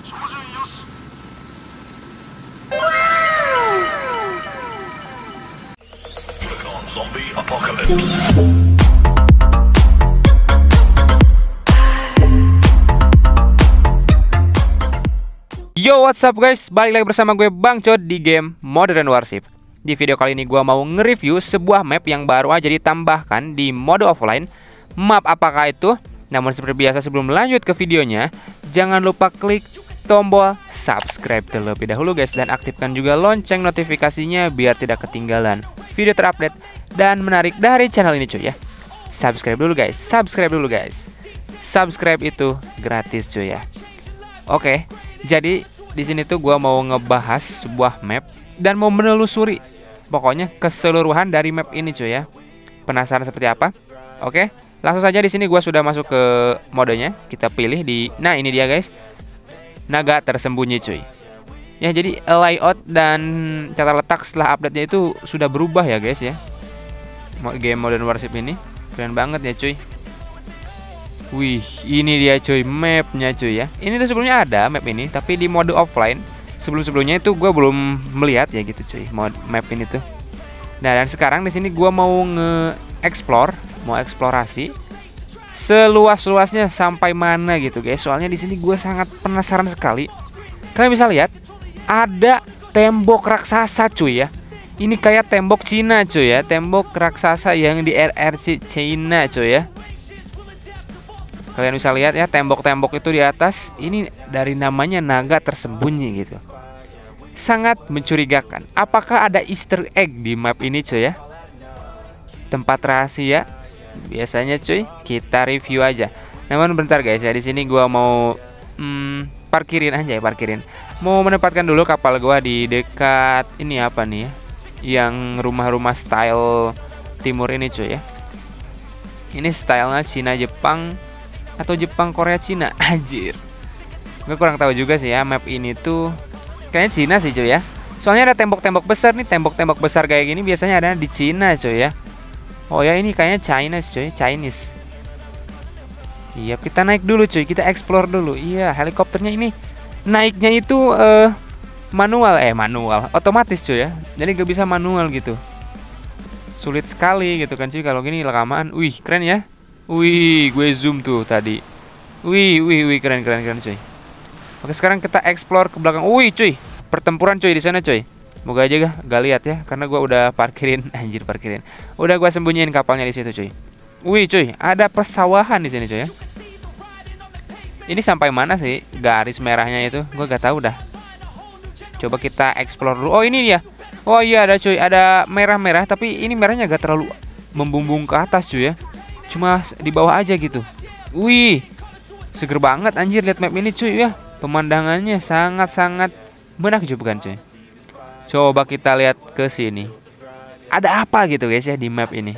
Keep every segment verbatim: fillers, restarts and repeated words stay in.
Zombie apocalypse. Yo, what's up guys? Balik lagi bersama gue Bang Cod di game Modern Warship. Di video kali ini gue mau nge-review sebuah map yang baru aja ditambahkan di mode offline. Map apakah itu? Namun seperti biasa sebelum lanjut ke videonya, jangan lupa klik tombol subscribe terlebih dahulu guys, dan aktifkan juga lonceng notifikasinya biar tidak ketinggalan video terupdate dan menarik dari channel ini cuy ya. Subscribe dulu guys, subscribe dulu guys. Subscribe itu gratis cuy ya. Oke, jadi di sini tuh gua mau ngebahas sebuah map dan mau menelusuri pokoknya keseluruhan dari map ini cuy ya. Penasaran seperti apa? Oke, langsung saja di sini gua sudah masuk ke modenya. Kita pilih di, nah ini dia guys, naga tersembunyi cuy. Ya, jadi layout dan tata letak setelah update-nya itu sudah berubah ya guys ya. Game Modern Warship ini keren banget ya cuy. Wih, ini dia cuy mapnya cuy ya. Ini tuh sebelumnya ada map ini, tapi di mode offline. Sebelum-sebelumnya itu gue belum melihat ya gitu cuy, mod map ini tuh. Nah, dan sekarang di sini gue mau nge-explore, mau eksplorasi seluas-luasnya sampai mana gitu guys. Soalnya di sini gue sangat penasaran sekali. Kalian bisa lihat ada tembok raksasa cuy ya. Ini kayak tembok Cina cuy ya, tembok raksasa yang di R R C Cina cuy ya. Kalian bisa lihat ya tembok-tembok itu di atas. Ini dari namanya naga tersembunyi gitu. Sangat mencurigakan. Apakah ada Easter egg di map ini cuy ya? Tempat rahasia biasanya cuy, kita review aja. Namun bentar guys ya, di sini gua mau hmm, parkirin aja ya, parkirin. Mau menempatkan dulu kapal gua di dekat ini apa nih ya? Yang rumah-rumah style timur ini cuy ya. Ini stylenya Cina Jepang atau Jepang Korea Cina, anjir. Gue kurang tahu juga sih ya map ini tuh. Kayaknya Cina sih cuy ya. Soalnya ada tembok-tembok besar nih, tembok-tembok besar kayak gini biasanya ada di Cina cuy ya. Oh ya, ini kayaknya Chinese cuy, Chinese. Iya, kita naik dulu cuy, kita explore dulu. Iya, helikopternya ini naiknya itu uh, manual, eh manual, otomatis cuy ya. Jadi gak bisa manual gitu. Sulit sekali gitu kan cuy kalau gini rekaman. Wih, keren ya. Wih, gue zoom tuh tadi. Wih, wih, wih, keren, keren, keren cuy. Oke, sekarang kita explore ke belakang. Wih cuy, pertempuran cuy di sana cuy. Moga aja gak, gak lihat ya, karena gue udah parkirin, anjir parkirin. Udah gue sembunyiin kapalnya di situ cuy. Wih cuy, ada persawahan di sini cuy ya. Ini sampai mana sih garis merahnya itu? Gue gak tahu dah. Coba kita explore dulu. Oh ini dia. Oh iya ada cuy, ada merah-merah, tapi ini merahnya gak terlalu membumbung ke atas cuy ya. Cuma di bawah aja gitu. Wih, seger banget anjir lihat map ini cuy ya. Pemandangannya sangat-sangat menakjubkan cuy. Coba kita lihat ke sini. Ada apa gitu guys ya di map ini?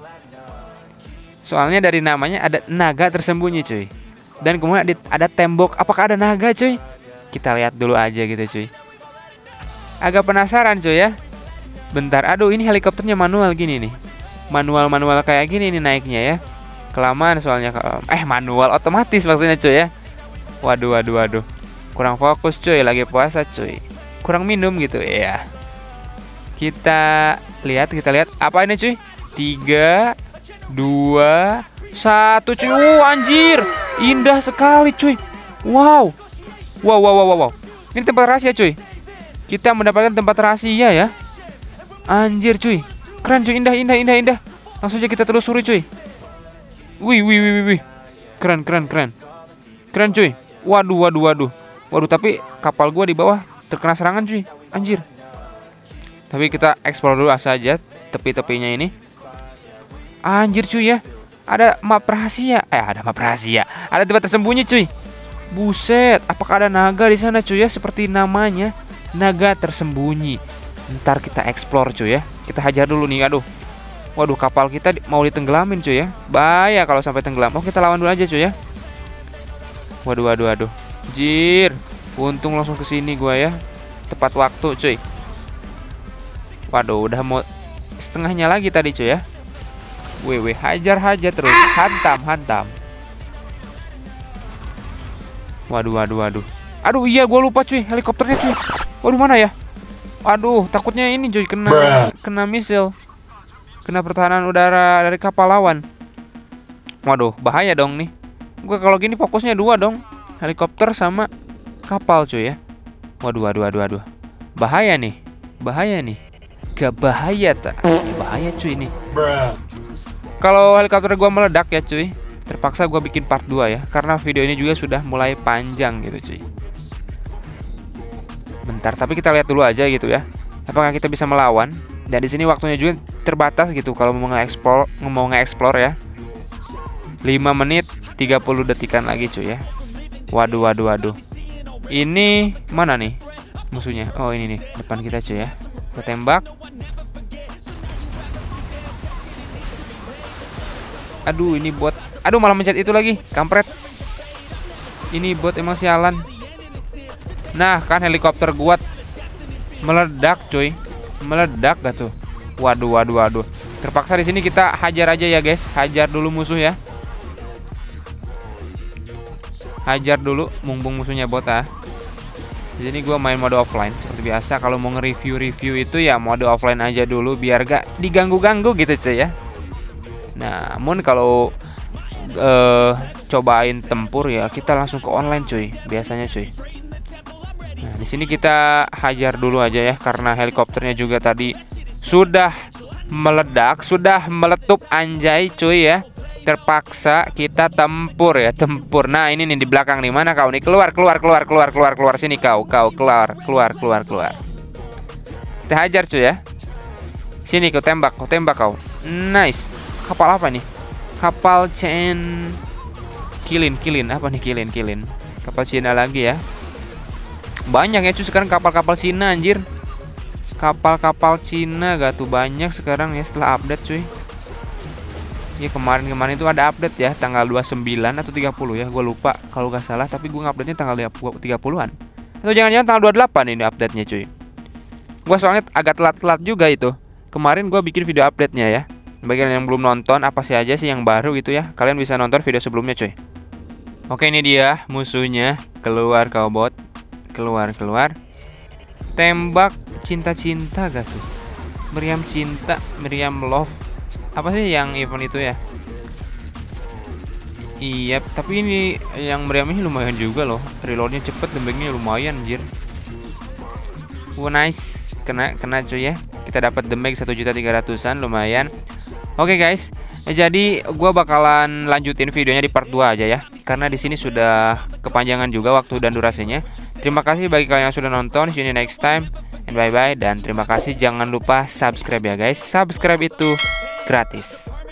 Soalnya dari namanya ada naga tersembunyi cuy. Dan kemudian ada tembok. Apakah ada naga cuy? Kita lihat dulu aja gitu cuy. Agak penasaran cuy ya. Bentar, aduh ini helikopternya manual gini nih. Manual-manual kayak gini nih naiknya ya. Kelamaan soalnya. Eh manual otomatis maksudnya cuy ya. Waduh, waduh, waduh. Kurang fokus cuy, lagi puasa cuy. Kurang minum gitu ya. Kita lihat, kita lihat apa ini cuy? Tiga, dua, satu cuy. Oh anjir, indah sekali cuy. Wow, wow, wow, wow, wow. Ini tempat rahasia cuy. Kita mendapatkan tempat rahasia ya. Anjir cuy, keren cuy, indah, indah, indah, indah. Langsung aja kita telusuri cuy. Wih, wih, wih, wih, wih. Keren, keren, keren. Keren cuy. Waduh, waduh, waduh. Waduh, tapi kapal gua di bawah terkena serangan cuy, anjir. Tapi kita explore dulu saja tepi-tepinya ini. Anjir cuy ya, ada map rahasia. Eh ada map rahasia, ada tempat tersembunyi cuy. Buset, apakah ada naga di sana cuy ya? Seperti namanya, naga tersembunyi. Ntar kita explore cuy ya. Kita hajar dulu nih, aduh. Waduh, kapal kita mau ditenggelamin cuy ya. Bahaya kalau sampai tenggelam. Oh kita lawan dulu aja cuy ya. Waduh, waduh, waduh. Jir. Untung langsung ke sini gua ya. Tepat waktu cuy. Waduh, udah mau setengahnya lagi tadi cuy ya. Wih, wih, hajar-hajar terus. Hantam, hantam. Waduh, waduh, waduh. Aduh iya, gue lupa cuy, helikopternya cuy. Waduh, mana ya? Aduh, takutnya ini cuy kena Bruh. kena misil, kena pertahanan udara dari kapal lawan. Waduh, bahaya dong nih. Gue kalau gini fokusnya dua dong, helikopter sama kapal cuy ya. Waduh, waduh, waduh, waduh. Bahaya nih, bahaya nih. Gak bahaya tak? Bahaya cuy ini. Kalau helikopter gue meledak ya cuy, terpaksa gue bikin part dua ya, karena video ini juga sudah mulai panjang gitu cuy. Bentar, tapi kita lihat dulu aja gitu ya, apakah kita bisa melawan. Dan di sini waktunya juga terbatas gitu kalau mau nge-explore, mau nge-explore ya. lima menit tiga puluh detikan lagi cuy ya. Waduh, waduh, waduh. Ini mana nih musuhnya? Oh, ini nih, depan kita cuy ya. Kita tembak. Aduh, ini bot. Aduh, malah mencet itu lagi, kampret. Ini bot emang sialan. Nah, kan helikopter gua meledak, cuy. Meledak gak tuh? Waduh, waduh, waduh. Terpaksa di sini kita hajar aja ya, guys. Hajar dulu musuh ya. Hajar dulu mumpung musuhnya bot ah. Di sini gua main mode offline seperti biasa. Kalau mau nge-review-review itu ya mode offline aja dulu biar gak diganggu-ganggu gitu, cuy ya. Namun kalau uh, cobain tempur ya kita langsung ke online, cuy. Biasanya, cuy. Nah, di sini kita hajar dulu aja ya, karena helikopternya juga tadi sudah meledak, sudah meletup anjay cuy ya. Terpaksa kita tempur ya, tempur. Nah, ini nih di belakang nih, mana kau nih? Keluar, keluar, keluar, keluar, keluar, keluar sini kau, kau keluar, keluar, keluar, keluar. Kita hajar cuy ya. Sini kau tembak, kau tembak kau. Nice. Kapal apa nih? Kapal Chen Kilin, Kilin apa nih Kilin, Kilin. Kapal Cina lagi ya. Banyak ya cuy sekarang kapal-kapal Cina anjir. Kapal-kapal Cina gak tuh banyak sekarang ya setelah update cuy. Ya kemarin-kemarin itu ada update ya, tanggal dua puluh sembilan atau tiga puluh ya, gue lupa kalau gak salah. Tapi gue ngupdate-nya tanggal tiga puluhan. Atau jangan-jangan tanggal dua puluh delapan ini update-nya cuy. Gue soalnya agak telat-telat juga itu. Kemarin gue bikin video update-nya ya. Bagi kalian yang belum nonton apa sih aja sih yang baru gitu ya, kalian bisa nonton video sebelumnya cuy. Oke, ini dia musuhnya. Keluar kau bot. Keluar, keluar. Tembak cinta-cinta gak tuh? Meriam cinta, Meriam love. Apa sih yang event itu ya? Iya, tapi ini yang meriam ini lumayan juga loh. Reloadnya cepet, damage-nya lumayan anjir. Wow, nice. Kena, kena cuy ya. Kita dapat damage satu juta tiga ratusan, lumayan. Oke guys, jadi gua bakalan lanjutin videonya di part dua aja ya, karena di sini sudah kepanjangan juga waktu dan durasinya. Terima kasih bagi kalian yang sudah nonton. See you next time and bye bye. Dan terima kasih, jangan lupa subscribe ya guys. Subscribe itu gratis.